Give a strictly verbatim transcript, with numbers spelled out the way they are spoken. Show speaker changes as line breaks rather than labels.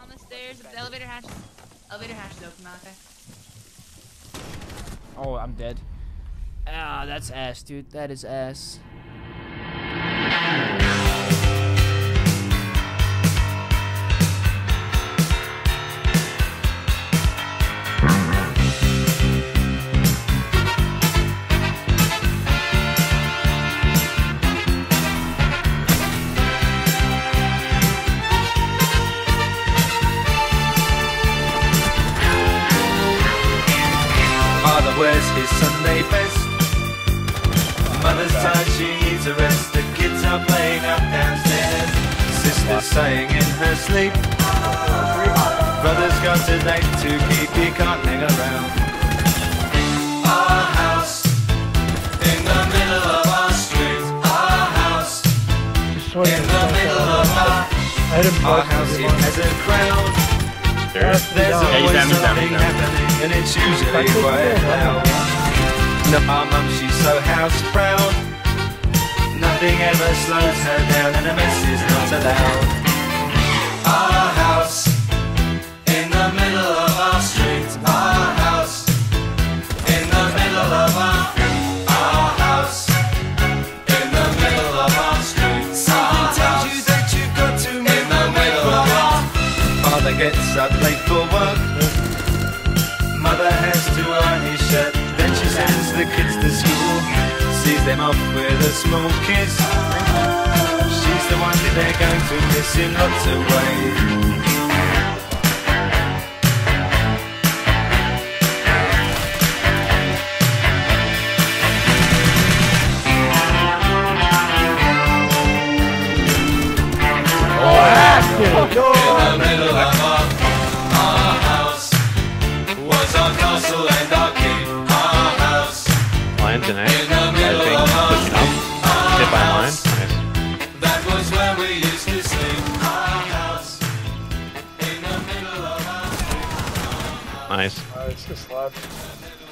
on the stairs. The elevator hatch. Elevator hatch is open, Malachi.
Oh, I'm dead. Ah, that's ass, dude. That is ass.
Father wears his Sunday best. Mother's tired, she needs a rest. The kids are playing up downstairs. Sister's sighing in her sleep. Brother's got a date to keep, he can't hang around. Our house in the middle of our street. Our house in the middle of our Our house, it has a crowd. There's always something happening, and it's usually quite loud. No, our mum, she's so house proud. Nothing ever slows her down, and a mess is not allowed. Our house in the middle of our street. Our house in the middle of our Our house in the middle of our street. Something tells you that you've got to move in the middle of our Father gets up late for work. Mother has to iron his shirt. Then she sends the kids to school, sees them off with a small kiss. She's the one that they're going to miss in lots of ways.
Oh,
in the middle of our, our house was our castle and our king. Our house
Lion tonight.
in the middle of our,
Pushing up.
our
Hit by a lion.
house.
Nice.
That was where we used to sleep. Our house in the middle of our street.
Nice.
Uh, it's just left.